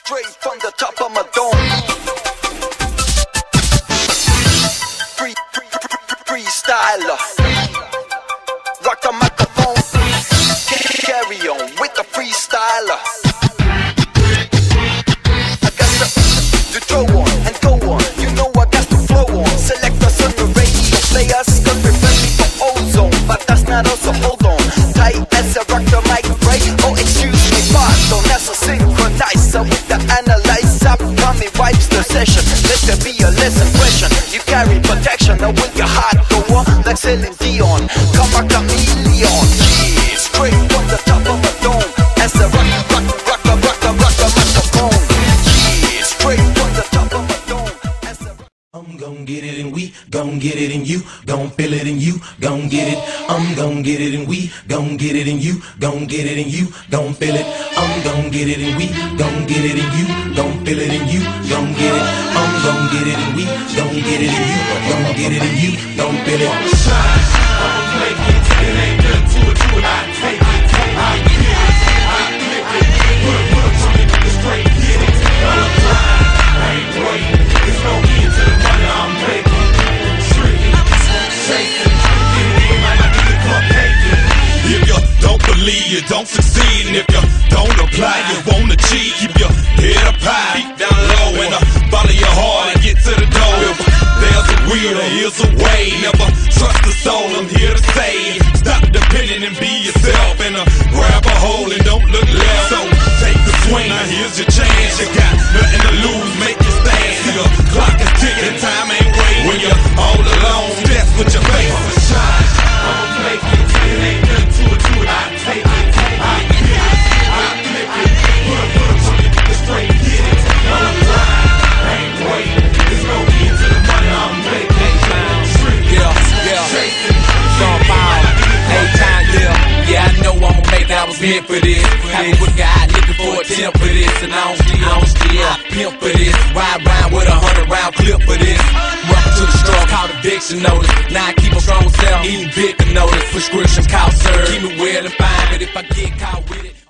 Straight from the top of my dome. Freestyler. Rock the microphone. Carry on with the freestyler. I got to throw on and go on. You know I got to flow on. Select us on the radio. Play us cause we're friendly for ozone. But that's not us, so hold on. Tight as a rock the mic break. Oh, excuse me, pardon. That's a synchronizer with the analyzer. Mommy wipes the session. Let there be a lesson question. You carry protection. Now will your heart go on like Celine Dion? Come a chameleon. Yeah, straight from the top of my dome. As a rock the microphone. Yeah, straight from the top of my dome. As a I'm gon' get it and we gon' get it and you gon' feel it and you gon' get it. I'm gon' get it and we gon' get it and you gon' get it and you gon' feel it. I'm gon' get it and we gon' get it and you gon' feel it and you gon' get it. I'm gon' get it and we gon' get it and you gon' get it and you gon' feel it. I'ma make it, it ain't nothing to it, I take it, I get it, I flip it, put a truck in the straight, get it, I'm flying, I ain't waiting, there's no end to the money I'm making, tricking, shaking, get it in like I get the cupcake. If you don't believe, you don't succeed. And if you don't apply, you won't achieve. Keep your head up high, feet down low, and follow your heart and get to the door. If there's a will, there is a way. Never trust the soul, I'm here to say. Stop depending and be yourself, and grab a hold and don't look left. So take the swing, now here's your chance. You got nothing to lose, make it stand. See the clock is ticking, time ain't waiting. When you're all alone, that's what your face is. Shine, I'ma make it, it ain't nothing to it, I take it, I get it, I flip it, put a truck in the straight, get it, I'm flying, I ain't waiting, there's no end to the money I'm making, tricking, shaking, Sean Paul, A-Time, yeah, I know I'ma make it, I was meant for this. Happy with God, looking for a temp for this. And I don't steal, I pimp for this. Ride round with a 100-round clip for this. Welcome to the store, called eviction notice. Now I keep a strong self, eating big notice. Prescription cost serve, keep me well and fine, but if I get caught with it.